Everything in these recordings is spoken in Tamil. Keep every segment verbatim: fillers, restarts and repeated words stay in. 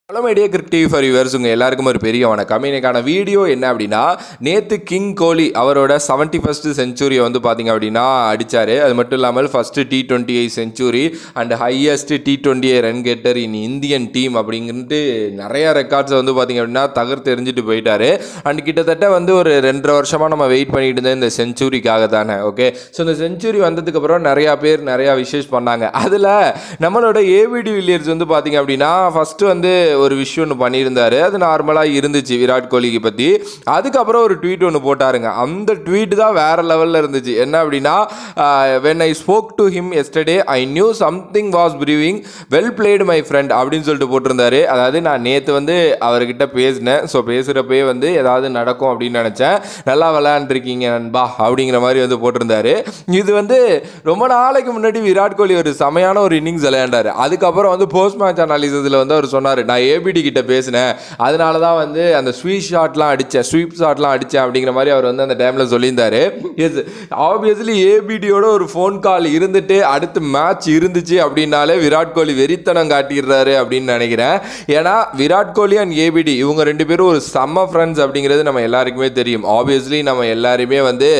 Hello media crick TV for yours உங்கள் எல்லாருக்கும் ஒரு பெரிய வணக்கம். இன்னைக்கான வீடியோ என்ன அப்படின்னா, நேற்று கிங் கோலி அவரோட செவன்ட்டி ஃபஸ்ட்டு செஞ்சுரியை வந்து பார்த்திங்க அப்படின்னா அடித்தார். அது மட்டும் இல்லாமல் first T twenty I century and highest T twenty I run getter in Indian team அப்படின்ட்டு நிறையா ரெக்கார்ட்ஸை வந்து பார்த்திங்க அப்படின்னா தகர்த்து எறிஞ்சிட்டு போயிட்டார். அண்ட் கிட்டத்தட்ட வந்து ஒரு ரெண்டரை வருஷமாக நம்ம வெயிட் பண்ணிட்டு இருந்தோம் இந்த செஞ்சுரிக்காக தானே. ஓகே, ஸோ இந்த செஞ்சுரி வந்ததுக்கப்புறம் நிறையா பேர் நிறையா விஷஸ் பண்ணாங்க. அதில் நம்மளோட ஏபிடி வில்லியர்ஸ் வந்து பார்த்திங்க அப்படின்னா ஃபஸ்ட்டு வந்து ஒரு விஷயம் ஒன்று பண்ணியிருந்தார். அது நார்மலாக இருந்துச்சு விராட் கோலிக்கு பற்றி. அதுக்கப்புறம் ஒரு ட்வீட் ஒன்று போட்டாருங்க. அந்த ட்வீட் தான் வேறு லெவலில் இருந்துச்சு. என்ன அப்படின்னா, when I spoke to him yesterday I knew something was brewing well played my friend அப்படின்னு சொல்லிட்டு போட்டிருந்தாரு. அதாவது நான் நேற்று வந்து அவர்கிட்ட பேசினேன். ஸோ பேசுகிறப்பே வந்து ஏதாவது நடக்கும் அப்படின்னு நினச்சேன். நல்லா விளையாண்டுருக்கீங்க நண்பா அப்படிங்கிற மாதிரி வந்து போட்டிருந்தாரு. இது வந்து ரொம்ப நாளைக்கு முன்னாடி விராட் கோலி ஒரு செமையான ஒரு இன்னிங்ஸ் விளையாண்டார். அதுக்கப்புறம் வந்து போஸ்ட் மேட்ச் அனாலிசிஸில் வந்து அவர் சொன்னார், நான் ஏபிடி கிட்ட பேசினேன், அதனால தான் வந்து அந்த ஸ்வீட் ஷாட்லாம் அடித்தேன் ஸ்வீப் ஷாட்லாம் அடித்தேன் அப்படிங்கிற மாதிரி அவர் வந்து அந்த டைமில் சொல்லியிருந்தார். எஸ், ஆப்வியஸ்லி ஏபிடியோட ஒரு ஃபோன் கால் இருந்துட்டு அடுத்து மேட்ச் இருந்துச்சு அப்படின்னாலே விராட் கோலி வெறித்தனம் காட்டிடுறாரு அப்படின்னு நினைக்கிறேன். ஏன்னா விராட் கோலி அண்ட் ஏபிடி இவங்க ரெண்டு பேரும் ஒரு செம்ம ஃப்ரெண்ட்ஸ் அப்படிங்கிறது நம்ம எல்லாருக்குமே தெரியும். ஆப்வியஸ்லி நம்ம எல்லாருமே வந்து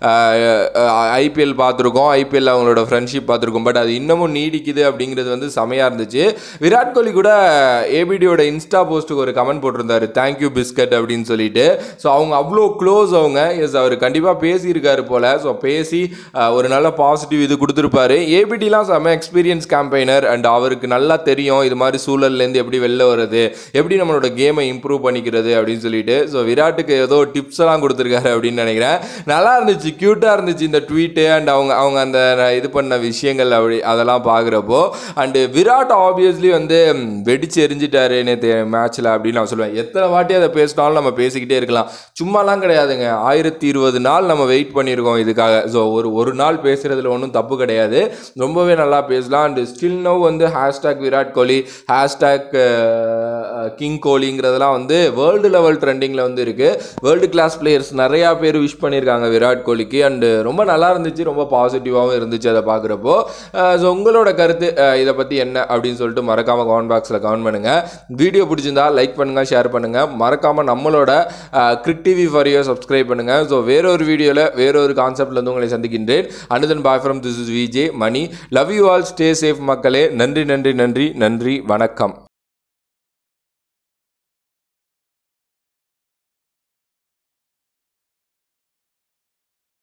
ஐபிஎல் பார்த்துருக்கோம், ஐபிஎல் அவங்களோட ஃப்ரெண்ட்ஷிப் பார்த்துருக்கோம். பட் அது இன்னமும் நீடிக்குது அப்படிங்கிறது வந்து செமையாக இருந்துச்சு. விராட் கோலி கூட ஏபிடியோட இன்ஸ்டா போஸ்ட்டுக்கு ஒரு கமெண்ட் போட்டிருந்தாரு, தேங்க்யூ பிஸ்கட் அப்படின்னு சொல்லிட்டு. ஸோ அவங்க அவ்வளோ க்ளோஸ் அவங்க. எஸ், அவர் கண்டிப்பாக பேசியிருக்காரு போல். ஸோ பேசி ஒரு நல்ல பாசிட்டிவ் இது கொடுத்துருப்பாரு. ஏபிடிலாம் செம்ம எக்ஸ்பீரியன்ஸ் கேம்பெயினர் அண்ட் அவருக்கு நல்லா தெரியும் இது மாதிரி சூழல்லேருந்து எப்படி வெளில வருது, எப்படி நம்மளோட கேமை இம்ப்ரூவ் பண்ணிக்கிறது அப்படின்னு சொல்லிட்டு. ஸோ விராட்டுக்கு ஏதோ டிப்ஸ் எல்லாம் கொடுத்துருக்காரு அப்படின்னு நினைக்கிறேன். நல்லா இருந்துச்சு, க்யூட்டாக இருந்துச்சு இந்த ட்வீட்டு அண்ட் அவங்க அவங்க அந்த இது பண்ண விஷயங்கள் அப்படி அதெல்லாம் பார்க்குறப்போ. அண்டு விராட் ஆப்வியஸ்லி வந்து வெடிச்சு எரிஞ்சிட்டாரு நேற்று மேட்ச்சில் அப்படின்னு நான் சொல்லுவேன். எத்தனை வாட்டி அதை பேசினாலும் நம்ம பேசிக்கிட்டே இருக்கலாம், சும்மாலாம் கிடையாதுங்க. ஆயிரத்தி இருபது நாள் நம்ம வெயிட் பண்ணியிருக்கோம் இதுக்காக. ஸோ ஒரு ஒரு நாள் பேசுகிறதுல ஒன்றும் தப்பு கிடையாது, ரொம்பவே நல்லா பேசலாம். அண்ட் ஸ்டில் நவ் வந்து hashtag Virat Kohli, hashtag king கோலிங்கிறதுலாம் வந்து வேர்ல்டு லெவல் ட்ரெண்டிங்கில் வந்து இருக்குது. வேர்ல்டு கிளாஸ் பிளேயர்ஸ் நிறையா பேர் விஷ் பண்ணியிருக்காங்க விராட் கோலிக்கு. அண்டு ரொம்ப நல்லா இருந்துச்சு, ரொம்ப பாசிட்டிவாகவும் இருந்துச்சு அதை பார்க்குறப்போ. ஸோ உங்களோட கருத்து இதை பற்றி என்ன அப்படின்னு சொல்லிட்டு மறக்காமல் கமெண்ட் பாக்ஸில் கமெண்ட் பண்ணுங்கள். வீடியோ பிடிச்சிருந்தா லைக் பண்ணுங்கள், ஷேர் பண்ணுங்கள். மறக்காமல் நம்மளோட crick TV for you subscribe பண்ணுங்கள். ஸோ வேறொரு வீடியோவில் வேறொரு கான்செப்டில் வந்து உங்களை சந்திக்கின்றேன். Anuthan bye from this is VJ Mani. Love you all, stay safe மக்களே. நன்றி நன்றி நன்றி நன்றி வணக்கம்.